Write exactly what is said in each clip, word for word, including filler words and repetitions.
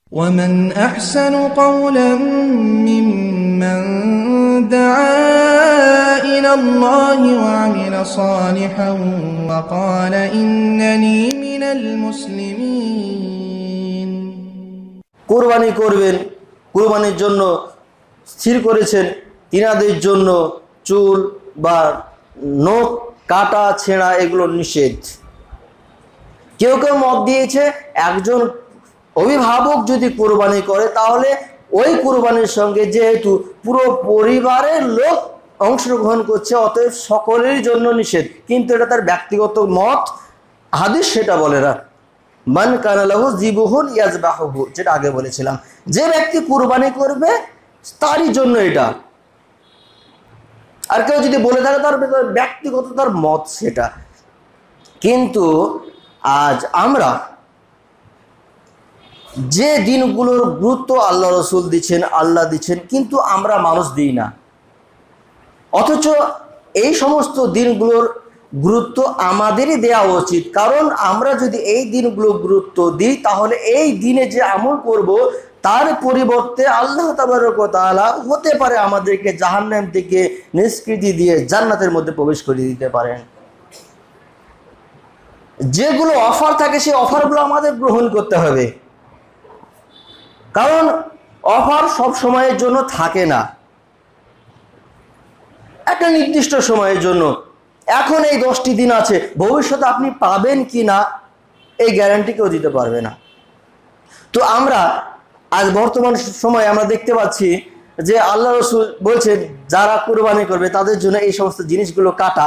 ومن أحسن قولا ممن دعا إلى الله وعمل صالحا وقال إنني من المسلمين কুরবানি করবেন, কুরবানির জন্য স্থির করেছেন তিনাদের জন্য চুল বা নখ কাটা ছেঁড়া এগুলো নিষেধ। কেউ কেউ মত দিয়েছে একজন অভিভাবক যদি কুরবানি করে তাহলে ওই কুরবানির সঙ্গে যেহেতু পুরো পরিবারের লোক অংশগ্রহণ করছে অতএব সকলের জন্য নিষেধ, কিন্তু এটা তার ব্যক্তিগত মত, হাদিস সেটা বলে না। মান কানা লাহু যিবহুন ইয়াযবাহুহু, যেটা আগে বলেছিলাম, যে ব্যক্তি কুরবানি করবে তারই জন্য এটা। আর কেউ যদি বলে থাকে তার ব্যক্তিগত তার মত সেটা। কিন্তু আজ আমরা যে দিনগুলোর গুরুত্ব আল্লাহ রসুল দিচ্ছেন, আল্লাহ দিচ্ছেন, কিন্তু আমরা মানুষ দিই না। অথচ এই সমস্ত দিনগুলোর গুরুত্ব আমাদেরই দেওয়া উচিত, কারণ আমরা যদি এই দিনগুলো গুরুত্ব দিই তাহলে এই দিনে যে আমল করব তার পরিবর্তে আল্লাহ তাবারক ওয়া তাআলা হতে পারে আমাদেরকে জাহান্নাম থেকে নিষ্কৃতি দিয়ে জান্নাতের মধ্যে প্রবেশ করিয়ে দিতে পারেন। যেগুলো অফার থাকে সেই অফারগুলো আমাদের গ্রহণ করতে হবে, কারণ অফার সব সময়ের জন্য থাকে না, একটা নির্দিষ্ট সময়ের জন্য। এখন এই দশটি দিন আছে, ভবিষ্যতে আপনি পাবেন কি না এই গ্যারান্টি কেউ দিতে পারবে না। তো আমরা আজ বর্তমান সময়ে আমরা দেখতে পাচ্ছি যে আল্লাহ রসুল বলছেন যারা কুরবানি করবে তাদের জন্য এই সমস্ত জিনিসগুলো কাটা।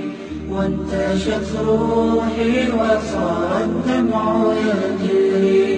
وانتشت روحي وصار الدمع يجري